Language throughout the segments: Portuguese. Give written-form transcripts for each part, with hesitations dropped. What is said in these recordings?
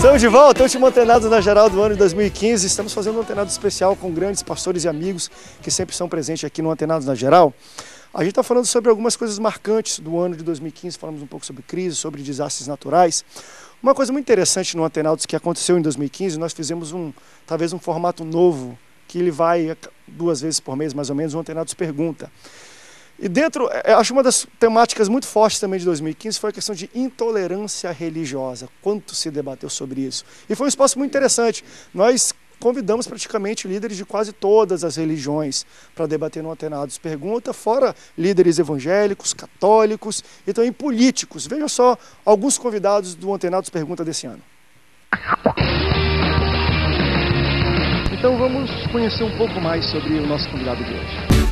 Estamos de volta, último Antenados na Geral do ano de 2015. Estamos fazendo um Antenado especial com grandes pastores e amigos que sempre são presentes aqui no Antenados na Geral. A gente está falando sobre algumas coisas marcantes do ano de 2015, falamos um pouco sobre crise, sobre desastres naturais. Uma coisa muito interessante no Antenados que aconteceu em 2015, nós fizemos talvez um formato novo, que ele vai 2 vezes por mês, mais ou menos, o Antenados Pergunta. E dentro, acho uma das temáticas muito fortes também de 2015 foi a questão de intolerância religiosa. Quanto se debateu sobre isso. E foi um espaço muito interessante. Nós convidamos praticamente líderes de quase todas as religiões para debater no Antenados Pergunta, fora líderes evangélicos, católicos e também políticos. Vejam só alguns convidados do Antenados Pergunta desse ano. Então vamos conhecer um pouco mais sobre o nosso convidado de hoje.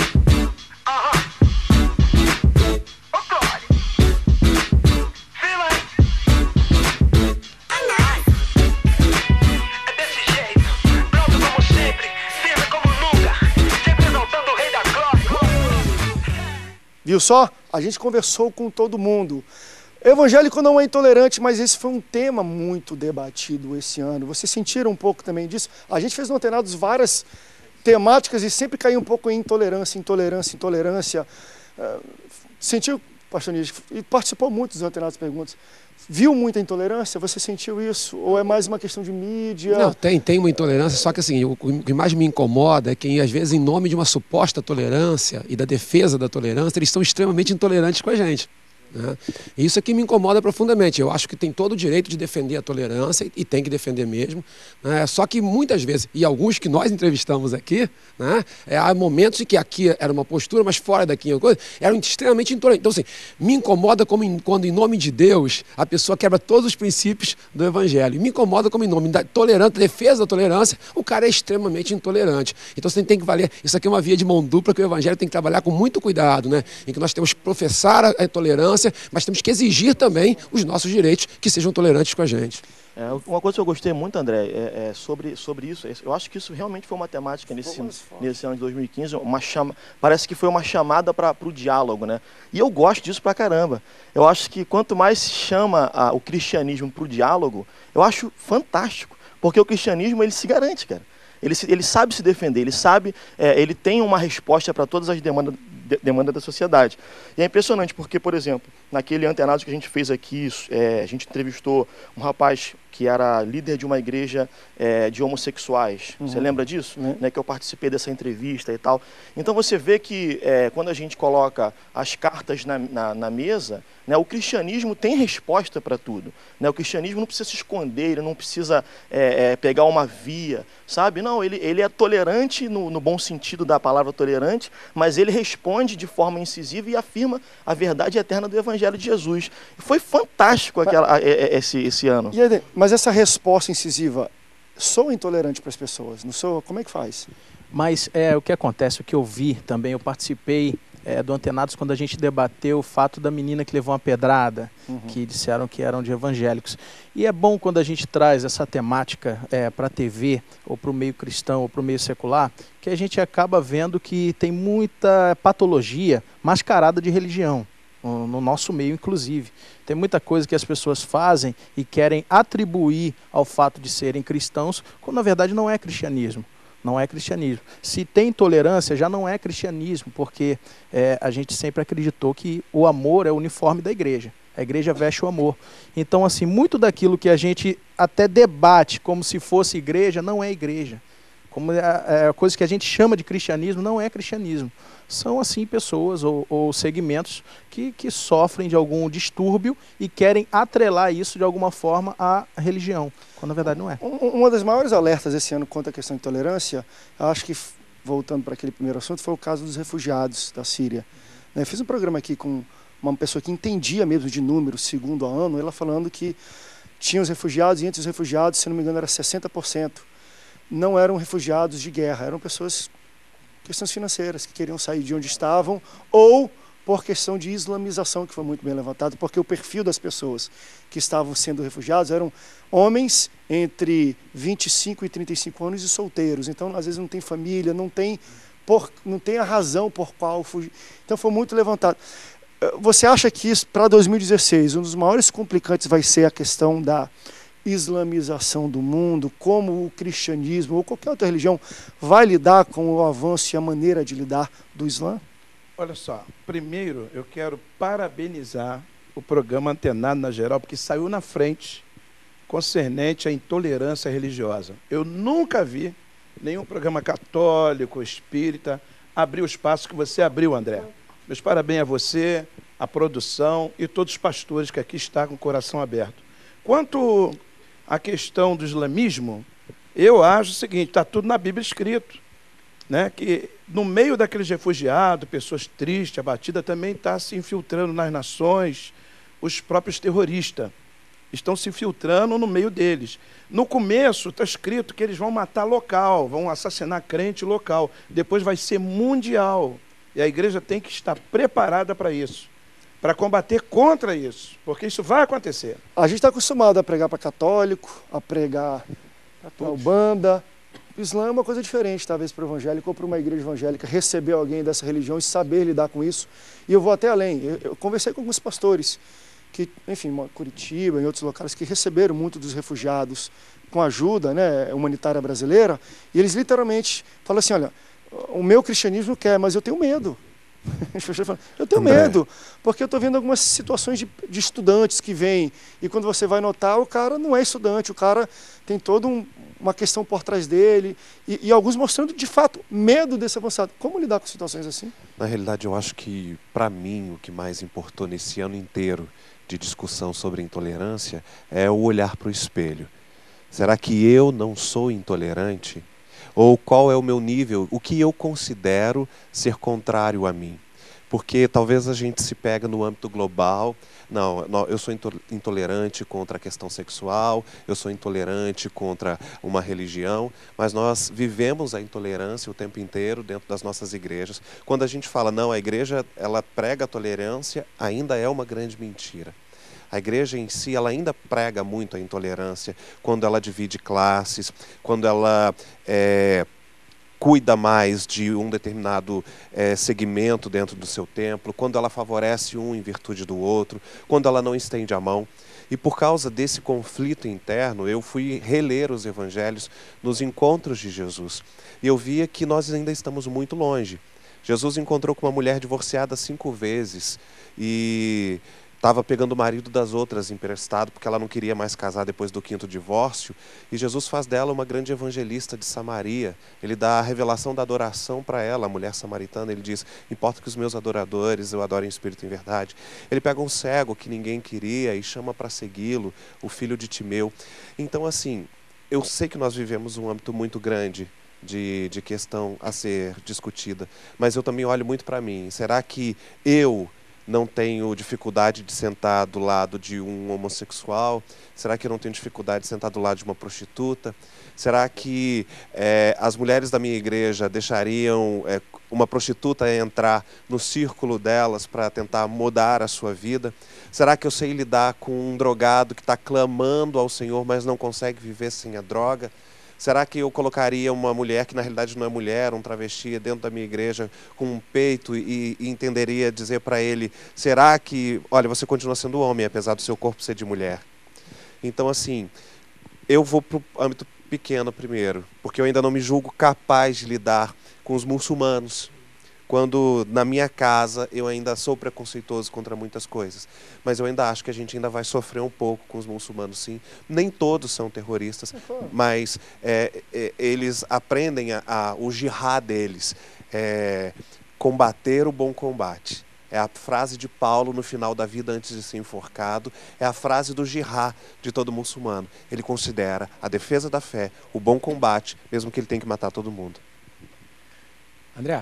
Viu só? A gente conversou com todo mundo. Evangélico não é intolerante, mas esse foi um tema muito debatido esse ano. Vocês sentiram um pouco também disso? A gente fez no Antenados várias temáticas e sempre caiu um pouco em intolerância. Sentiu, pastor Níger, e participou muito dos Antenados Perguntas. Viu muita intolerância? Você sentiu isso? Ou é mais uma questão de mídia? Não, tem uma intolerância, só que assim, o que mais me incomoda é que, às vezes, em nome de uma suposta tolerância e da defesa da tolerância, eles são extremamente intolerantes com a gente. Né? E isso aqui me incomoda profundamente. Eu acho que tem todo o direito de defender a tolerância e tem que defender mesmo. Né? Só que muitas vezes, e alguns que nós entrevistamos aqui, né? Há momentos em que aqui era uma postura, mas fora daqui eram extremamente intolerantes. Então, assim, me incomoda quando em nome de Deus a pessoa quebra todos os princípios do Evangelho. E me incomoda como em nome da defesa da tolerância, o cara é extremamente intolerante. Então você tem que valer. Isso aqui é uma via de mão dupla que o Evangelho tem que trabalhar com muito cuidado, né? Em que nós temos que professar a tolerância, mas temos que exigir também os nossos direitos que sejam tolerantes com a gente. Uma coisa que eu gostei muito, André, sobre isso. Eu acho que isso realmente foi uma temática nesse ano de 2015. Parece que foi uma chamada para o diálogo, né? E eu gosto disso pra caramba. Eu acho que quanto mais se chama o cristianismo para o diálogo, eu acho fantástico. Porque o cristianismo, ele se garante, cara. Ele sabe se defender, ele tem uma resposta para todas as demandas da sociedade. E é impressionante porque, por exemplo, naquele Antenados que a gente fez aqui, a gente entrevistou um rapaz que era líder de uma igreja de homossexuais. Você lembra disso? Né, que eu participei dessa entrevista e tal. Então você vê que quando a gente coloca as cartas na mesa, né, o cristianismo tem resposta para tudo. Né? O cristianismo não precisa se esconder, ele não precisa pegar uma via, sabe? Não, ele é tolerante no bom sentido da palavra tolerante, mas ele responde de forma incisiva e afirma a verdade eterna do Evangelho de Jesus. Foi fantástico esse ano. Mas essa resposta incisiva soa intolerante para as pessoas, não soa? Como é que faz? Mas o que acontece, o que eu vi também, eu participei do Antenados quando a gente debateu o fato da menina que levou uma pedrada, que disseram que eram de evangélicos. E é bom quando a gente traz essa temática para a TV, ou para o meio cristão, ou para o meio secular, que a gente acaba vendo que tem muita patologia mascarada de religião. No nosso meio, inclusive. Tem muita coisa que as pessoas fazem e querem atribuir ao fato de serem cristãos, quando na verdade não é cristianismo. Não é cristianismo. Se tem intolerância, já não é cristianismo, porque a gente sempre acreditou que o amor é o uniforme da igreja. A igreja veste o amor. Então, assim, muito daquilo que a gente até debate como se fosse igreja, não é igreja. Como coisa que a gente chama de cristianismo, não é cristianismo. São, assim, pessoas ou segmentos que sofrem de algum distúrbio e querem atrelar isso de alguma forma à religião, quando na verdade não é. Uma das maiores alertas esse ano quanto à questão de tolerância, eu acho que, voltando para aquele primeiro assunto, foi o caso dos refugiados da Síria. Eu fiz um programa aqui com uma pessoa que entendia mesmo de números, segundo a ONU, ela falando que tinha os refugiados e entre os refugiados, se não me engano, era 60%. Não eram refugiados de guerra, eram questões financeiras, que queriam sair de onde estavam, ou por questão de islamização, que foi muito bem levantado, porque o perfil das pessoas que estavam sendo refugiados eram homens entre 25 e 35 anos e solteiros. Então, às vezes, não tem família, não tem a razão por qual fugir. Então, foi muito levantado. Você acha que isso, para 2016, um dos maiores complicantes vai ser a questão da islamização do mundo, como o cristianismo ou qualquer outra religião vai lidar com o avanço e a maneira de lidar do Islã? Olha só, primeiro eu quero parabenizar o programa Antenado na Geral, porque saiu na frente concernente à intolerância religiosa. Eu nunca vi nenhum programa católico, espírita, abrir o espaço que você abriu, André. Meus parabéns a você, a produção e todos os pastores que aqui estão com o coração aberto. Quanto à questão do islamismo, eu acho o seguinte, está tudo na Bíblia escrito, né? Que no meio daqueles refugiados, pessoas tristes, abatidas, também está se infiltrando nas nações, os próprios terroristas estão se infiltrando no meio deles. No começo está escrito que eles vão matar local, vão assassinar crente local, depois vai ser mundial. E a igreja tem que estar preparada para isso, para combater contra isso, porque isso vai acontecer. A gente está acostumado a pregar para católico, a pregar para Ubanda. O Islã é uma coisa diferente, talvez, para o evangélico ou para uma igreja evangélica receber alguém dessa religião e saber lidar com isso. E eu vou até além. Eu conversei com alguns pastores que, enfim, em Curitiba, em outros locais, que receberam muito dos refugiados com ajuda, né, humanitária brasileira, e eles literalmente falam assim, olha, o meu cristianismo quer, mas eu tenho medo. Eu tenho medo, porque eu estou vendo algumas situações de estudantes que vêm, e quando você vai notar, o cara não é estudante, o cara tem toda uma questão por trás dele, e alguns mostrando, de fato, medo desse avançado. Como lidar com situações assim? Na realidade, eu acho que, para mim, o que mais importou nesse ano inteiro de discussão sobre intolerância é o olhar para o espelho. Será que eu não sou intolerante? Ou qual é o meu nível, o que eu considero ser contrário a mim? Porque talvez a gente se pega no âmbito global, não, eu sou intolerante contra a questão sexual, eu sou intolerante contra uma religião, mas nós vivemos a intolerância o tempo inteiro dentro das nossas igrejas. Quando a gente fala, não, a igreja ela prega a tolerância, ainda é uma grande mentira. A igreja em si, ela ainda prega muito a intolerância, quando ela divide classes, quando ela cuida mais de um determinado segmento dentro do seu templo, quando ela favorece um em virtude do outro, quando ela não estende a mão. E por causa desse conflito interno, eu fui reler os evangelhos nos encontros de Jesus. E eu via que nós ainda estamos muito longe. Jesus encontrou com uma mulher divorciada 5 vezes e estava pegando o marido das outras emprestado, porque ela não queria mais casar depois do 5º divórcio, e Jesus faz dela uma grande evangelista de Samaria. Ele dá a revelação da adoração para ela, a mulher samaritana. Ele diz, importa que os meus adoradores eu adoro em espírito e em verdade. Ele pega um cego que ninguém queria e chama para segui-lo, o filho de Timeu. Então, assim, eu sei que nós vivemos um âmbito muito grande de questão a ser discutida, mas eu também olho muito para mim. Será que eu não tenho dificuldade de sentar do lado de um homossexual? Será que eu não tenho dificuldade de sentar do lado de uma prostituta? Será que as mulheres da minha igreja deixariam uma prostituta entrar no círculo delas para tentar mudar a sua vida? Será que eu sei lidar com um drogado que está clamando ao Senhor, mas não consegue viver sem a droga? Será que eu colocaria uma mulher que na realidade não é mulher, um travesti, dentro da minha igreja com um peito e entenderia dizer para ele, será que, olha, você continua sendo homem, apesar do seu corpo ser de mulher? Então, assim, eu vou para o âmbito pequeno primeiro, porque eu ainda não me julgo capaz de lidar com os muçulmanos, quando na minha casa eu ainda sou preconceituoso contra muitas coisas. Mas eu ainda acho que a gente ainda vai sofrer um pouco com os muçulmanos, sim. Nem todos são terroristas, mas eles aprendem o jihad deles, combater o bom combate. É a frase de Paulo no final da vida antes de ser enforcado, é a frase do jihad de todo muçulmano. Ele considera a defesa da fé, o bom combate, mesmo que ele tenha que matar todo mundo. André,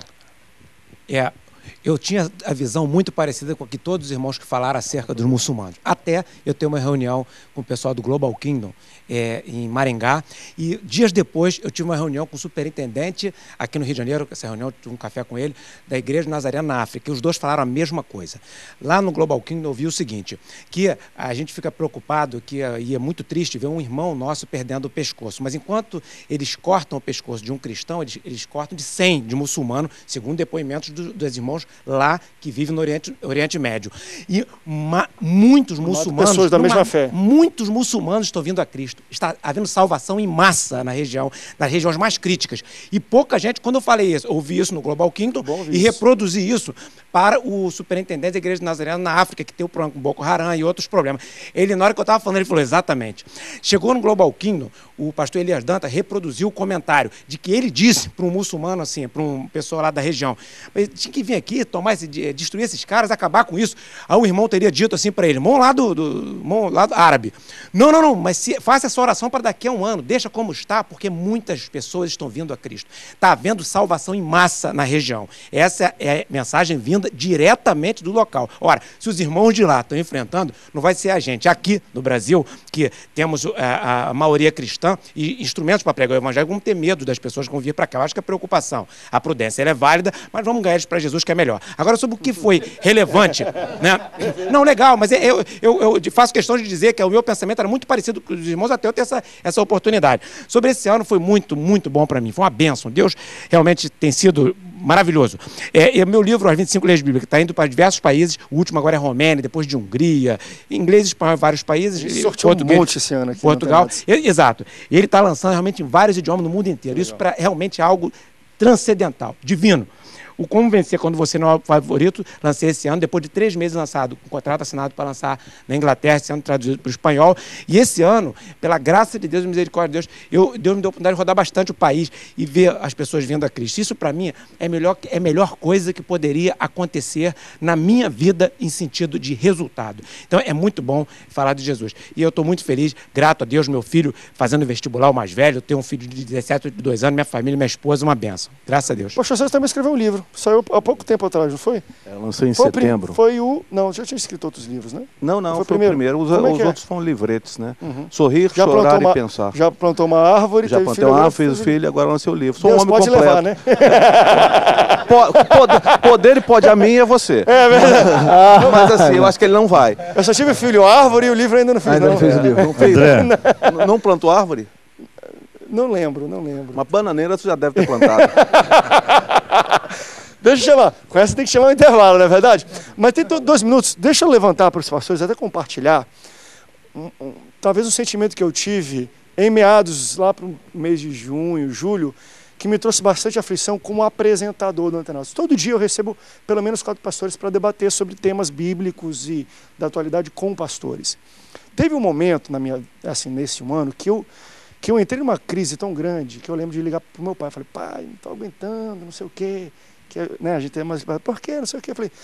eu tinha a visão muito parecida com a que todos os irmãos que falaram acerca dos muçulmanos. Até eu ter uma reunião com o pessoal do Global Kingdom em Maringá, e dias depois eu tive uma reunião com o superintendente aqui no Rio de Janeiro, essa reunião, eu tive um café com ele, da Igreja Nazarena na África, e os dois falaram a mesma coisa. Lá no Global Kingdom eu vi o seguinte, que a gente fica preocupado, e é muito triste ver um irmão nosso perdendo o pescoço, mas enquanto eles cortam o pescoço de um cristão, eles cortam de 100 de muçulmano, segundo depoimentos dos irmãos irmãos lá que vivem no Oriente Médio. E muitos muçulmanos... Pessoas da mesma fé. Muitos muçulmanos estão vindo a Cristo. Está havendo salvação em massa na região, nas regiões mais críticas. E pouca gente, quando eu falei isso, ouvi isso no Global Kingdom e reproduzi isso para o superintendente da Igreja de Nazareno na África, que tem o problema com Boko Haram e outros problemas. Ele, na hora que eu estava falando, ele falou exatamente. Chegou no Global Kingdom, o pastor Elias Dantas reproduziu o comentário de que ele disse para um muçulmano, assim, para um pessoal lá da região, tinha que vir aqui, destruir esses caras, acabar com isso. Aí o irmão teria dito assim para ele, irmão lá do árabe, não, mas faça essa oração para daqui a um ano, deixa como está, porque muitas pessoas estão vindo a Cristo. Está havendo salvação em massa na região. Essa é a mensagem vinda diretamente do local. Ora, se os irmãos de lá estão enfrentando, não vai ser a gente. Aqui no Brasil, que temos a maioria cristã e instrumentos para pregar o evangelho, vamos ter medo das pessoas que vão vir para cá. Eu acho que a preocupação, a prudência, ela é válida, mas vamos ganhar eles para Jesus, que é melhor. Agora, sobre o que foi relevante, né? Não, legal, mas eu faço questão de dizer que o meu pensamento era muito parecido com os irmãos, até eu ter essa oportunidade. Sobre esse ano foi muito, muito bom para mim. Foi uma bênção. Deus realmente tem sido maravilhoso. Meu livro, As 25 Leis Bíblicas, está indo para diversos países. O último agora é Romênia, depois de Hungria, inglês e espanhol em vários países. Sorteou um monte esse ano aqui. Portugal. Exato. E ele está lançando realmente em vários idiomas no mundo inteiro. Isso para realmente algo transcendental, divino. O Como Vencer Quando Você Não é o Favorito, lancei esse ano, depois de 3 meses lançado, com contrato assinado para lançar na Inglaterra, sendo traduzido para o espanhol. E esse ano, pela graça de Deus e misericórdia de Deus, Deus me deu a oportunidade de rodar bastante o país e ver as pessoas vindo a Cristo. Isso, para mim, é a melhor coisa que poderia acontecer na minha vida em sentido de resultado. Então, é muito bom falar de Jesus. E eu estou muito feliz, grato a Deus, meu filho fazendo vestibular, o mais velho, eu tenho um filho de 17, 22 anos, minha família, minha esposa, uma bênção. Graças a Deus. Poxa, você também escreveu um livro. Saiu há pouco tempo atrás, não foi? Eu lancei em setembro. Não, já tinha escrito outros livros, né? Não, foi o primeiro. Os outros foram livretes, né? Sorrir, já chorar e pensar. Já plantou uma árvore, já plantei uma árvore, fez filho, agora lancei o livro. Sou Deus um homem pode completo. Levar, né? Poder pode a mim e a você. É verdade. Mas assim, eu acho que ele não vai. Eu só tive filho, árvore, e o livro ainda não fiz. Ainda não fez o livro. Não fez. Não plantou árvore? Não lembro. Uma bananeira você já deve ter plantado. Deixa eu chamar. Com essa tem que chamar o intervalo, não é verdade? Mas tem 2 minutos. Deixa eu levantar para os pastores, até compartilhar, talvez um sentimento que eu tive em meados, lá para o mês de junho, julho, que me trouxe bastante aflição como apresentador do Antenados. Todo dia eu recebo pelo menos 4 pastores para debater sobre temas bíblicos e da atualidade com pastores. Teve um momento nesse ano que eu entrei numa crise tão grande que eu lembro de ligar para o meu pai. Falei, pai, não estou aguentando, não sei o quê. A gente tem mais... Por quê? Não sei o quê. Eu falei,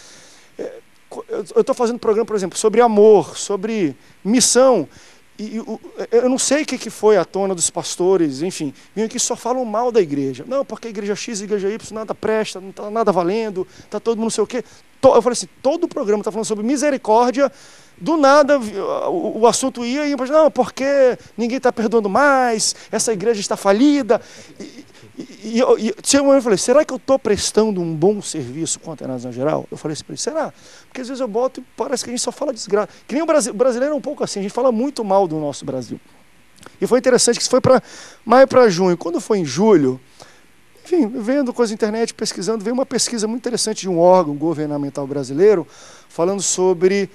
eu estou fazendo programa, por exemplo, sobre amor, sobre missão. E eu não sei o que foi à tona dos pastores, enfim, vêm aqui só falam mal da igreja. Não, porque a igreja X e a igreja Y nada presta, não está nada valendo, está todo mundo não sei o quê. Eu falei assim, todo o programa está falando sobre misericórdia, do nada o assunto ia e não, porque ninguém está perdoando mais, essa igreja está falida. E chegou um momento eu falei, será que eu estou prestando um bom serviço com Antenados na geral? Eu falei assim para ele, será? Porque às vezes eu boto e parece que a gente só fala desgraça. Que nem o brasileiro é um pouco assim, a gente fala muito mal do nosso Brasil. E foi interessante que isso foi para maio para junho. Quando foi em julho, enfim, vendo coisa na internet, pesquisando, veio uma pesquisa muito interessante de um órgão governamental brasileiro, falando sobre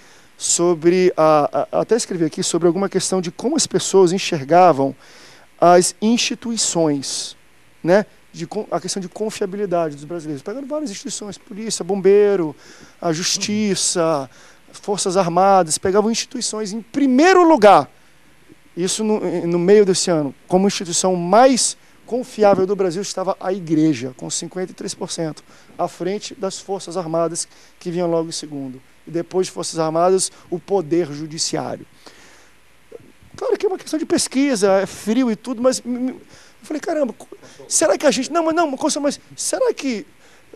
até escrevi aqui, sobre alguma questão de como as pessoas enxergavam as instituições, né? A questão de confiabilidade dos brasileiros. Pegando várias instituições, polícia, bombeiro, a justiça, forças armadas, pegavam instituições em primeiro lugar, isso no meio desse ano, como instituição mais confiável do Brasil estava a igreja, com 53%, à frente das forças armadas que vinham logo em segundo. E depois de forças armadas, o poder judiciário. Claro que é uma questão de pesquisa, é frio e tudo, mas eu falei, caramba, será que a gente... Mas será que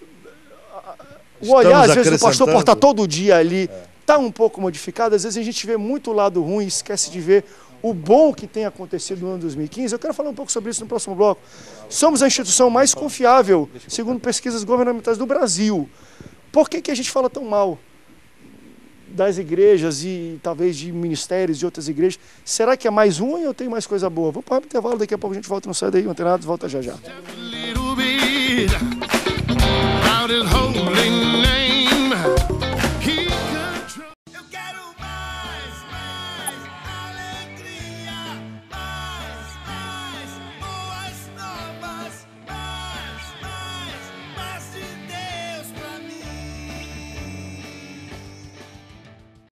o olhar, às vezes, do pastor por estar todo dia ali, está um pouco modificado? Às vezes a gente vê muito o lado ruim e esquece de ver o bom que tem acontecido no ano de 2015. Eu quero falar um pouco sobre isso no próximo bloco. Somos a instituição mais confiável, segundo pesquisas governamentais do Brasil. Por que a gente fala tão mal das igrejas e talvez de ministérios de outras igrejas? Será que é mais ruim ou tem mais coisa boa? Vamos para o intervalo, daqui a pouco a gente volta, não sai daí, o Antenados volta já já. his holy name.